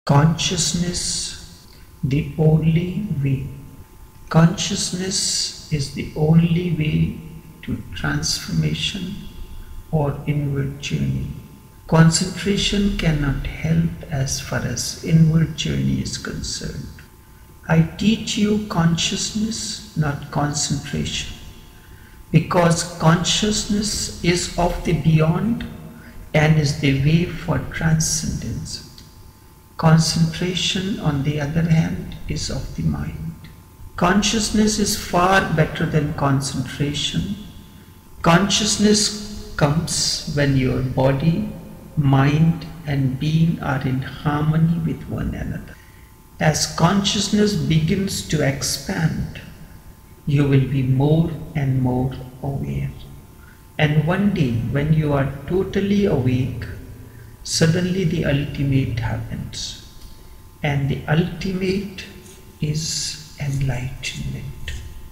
Consciousness, the only way. Consciousness is the only way to transformation or inward journey. Concentration cannot help as far as inward journey is concerned. I teach you consciousness, not concentration, because consciousness is of the beyond and is the way for transcendence. Concentration, on the other hand, is of the mind. Consciousness is far better than concentration. Consciousness comes when your body, mind, and being are in harmony with one another. As consciousness begins to expand, you will be more and more aware. And one day, when you are totally awake, suddenly the ultimate happens, and the ultimate is enlightenment.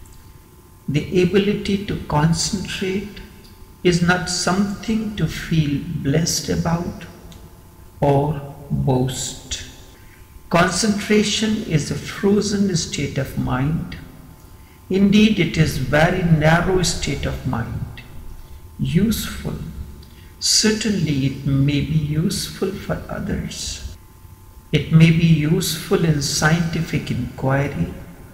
The ability to concentrate is not something to feel blessed about or boast. Concentration is a frozen state of mind. Indeed, it is a very narrow state of mind, useful. Certainly it may be useful for others. It may be useful in scientific inquiry,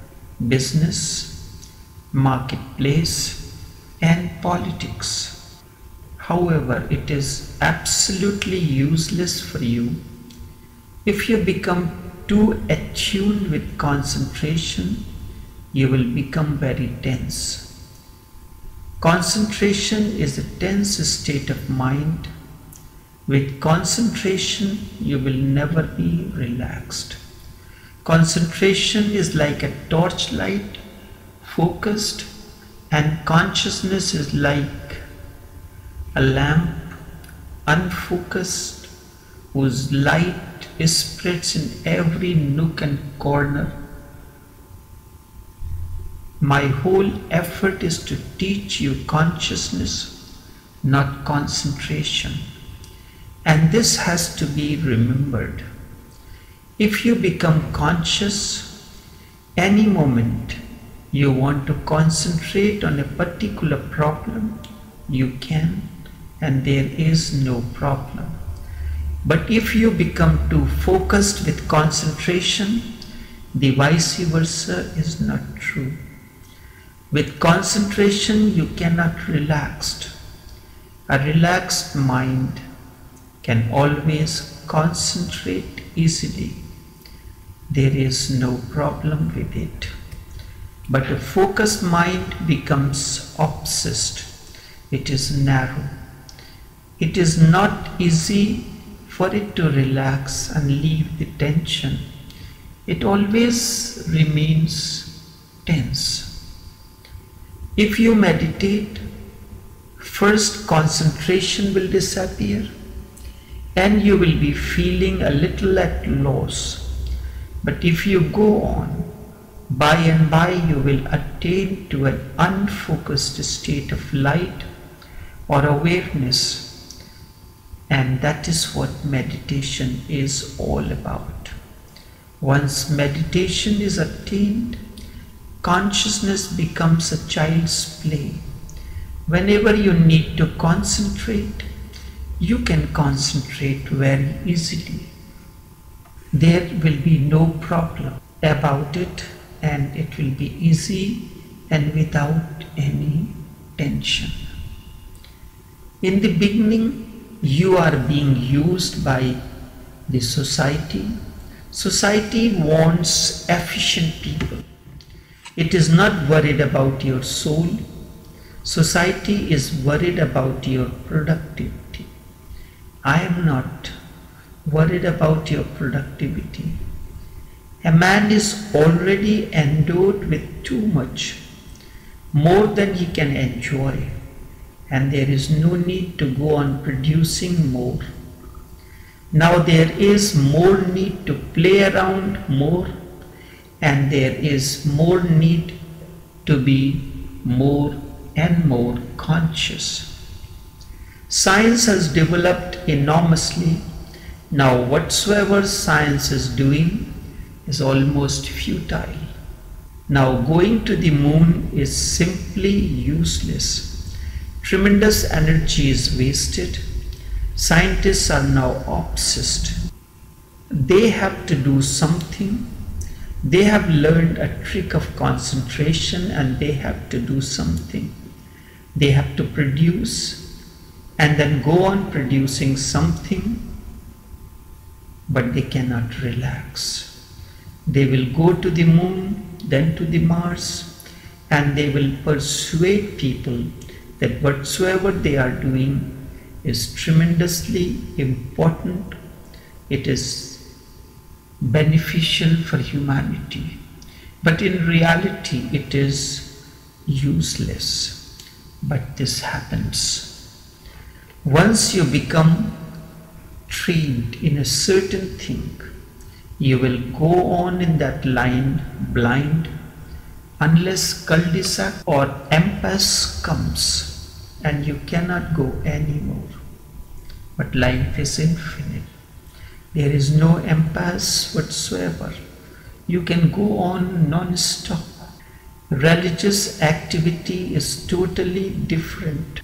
business, marketplace, and politics. However, it is absolutely useless for you if you become too attuned with concentration. You will become very tense. Concentration is a tense state of mind. With concentration, you will never be relaxed. Concentration is like a torchlight, focused, and consciousness is like a lamp, unfocused, whose light spreads in every nook and corner. My whole effort is to teach you consciousness, not concentration. And this has to be remembered. If you become conscious, any moment you want to concentrate on a particular problem, you can, and there is no problem. But if you become too focused with concentration, the vice versa is not true. With concentration, you cannot relax. A relaxed mind can always concentrate easily. There is no problem with it. But a focused mind becomes obsessed. It is narrow. It is not easy for it to relax and leave the tension. It always remains tense. If you meditate, first concentration will disappear and you will be feeling a little at loss. But if you go on, by and by you will attain to an unfocused state of light or awareness. And that is what meditation is all about. Once meditation is attained, consciousness becomes a child's play. Whenever you need to concentrate, you can concentrate very easily. There will be no problem about it, and it will be easy and without any tension. In the beginning, you are being used by the society. Society wants efficient people. It is not worried about your soul. Society is worried about your productivity. I am not worried about your productivity. A man is already endowed with too much, more than he can enjoy, and there is no need to go on producing more. Now there is more need to play around more, and there is more need to be more and more conscious. Science has developed enormously. Now whatsoever science is doing is almost futile. Now going to the moon is simply useless. Tremendous energy is wasted. Scientists are now obsessed. They have to do something. They have learned a trick of concentration and they have to do something. They have to produce and then go on producing something, but they cannot relax. They will go to the moon, then to the Mars, and they will persuade people that whatsoever they are doing is tremendously important. It is beneficial for humanity, but in reality it is useless. But this happens. Once you become trained in a certain thing, you will go on in that line blind unless cul-de-sac or impasse comes and you cannot go anymore. But life is infinite. There is no impasse whatsoever. You can go on non-stop. Religious activity is totally different.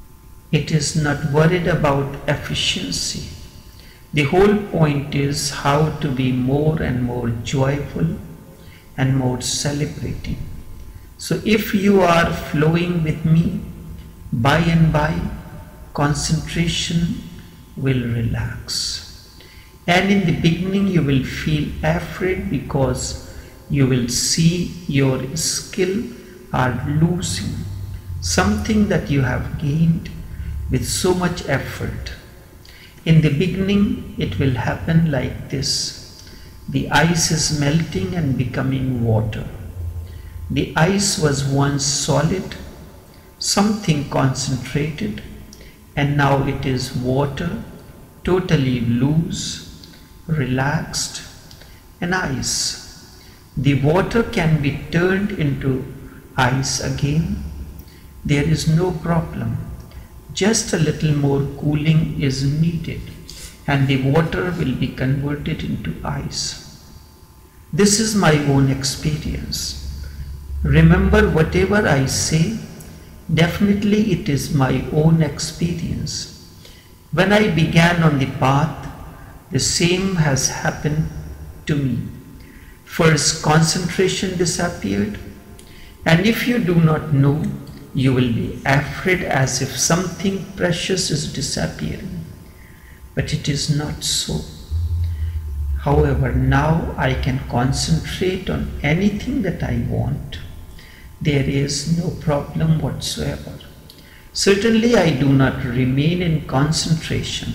It is not worried about efficiency. The whole point is how to be more and more joyful and more celebrating. So if you are flowing with me, by and by, concentration will relax. And in the beginning you will feel afraid because you will see your skill are losing something that you have gained with so much effort. In the beginning it will happen like this. The ice is melting and becoming water. The ice was once solid, something concentrated, and now it is water, totally loose, relaxed, and ice. The water can be turned into ice again. There is no problem. Just a little more cooling is needed and the water will be converted into ice. This is my own experience. Remember, whatever I say, definitely it is my own experience. When I began on the path, the same has happened to me. First, concentration disappeared, and if you do not know, you will be afraid as if something precious is disappearing. But it is not so. However, now I can concentrate on anything that I want. There is no problem whatsoever. Certainly I do not remain in concentration.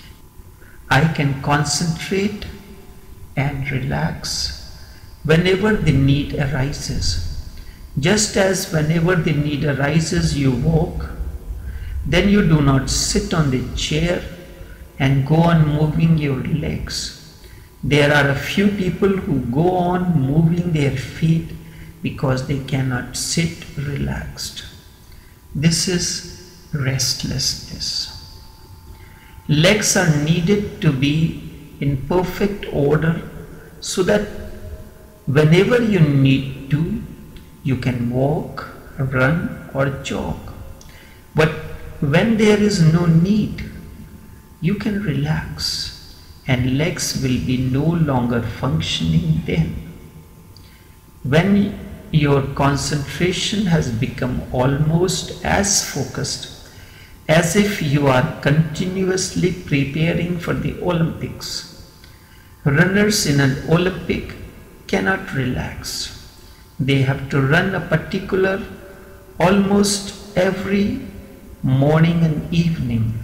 I can concentrate and relax whenever the need arises. Just as whenever the need arises you walk, then you do not sit on the chair and go on moving your legs. There are a few people who go on moving their feet because they cannot sit relaxed. This is restlessness. Legs are needed to be in perfect order so that whenever you need to, you can walk, run or jog. But when there is no need, you can relax and legs will be no longer functioning then. When your concentration has become almost as focused as if you are continuously preparing for the Olympics. Runners in an Olympic cannot relax. They have to run a particular almost every morning and evening.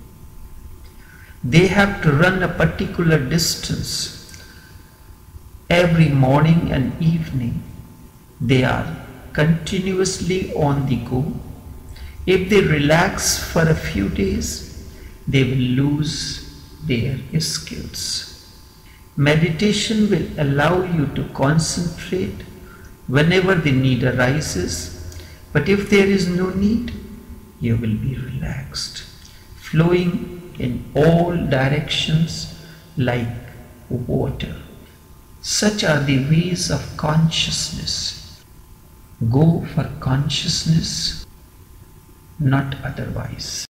They have to run a particular distance every morning and evening. They are continuously on the go. If they relax for a few days, they will lose their skills. Meditation will allow you to concentrate whenever the need arises, but if there is no need, you will be relaxed, flowing in all directions like water. Such are the ways of consciousness. Go for consciousness, not otherwise.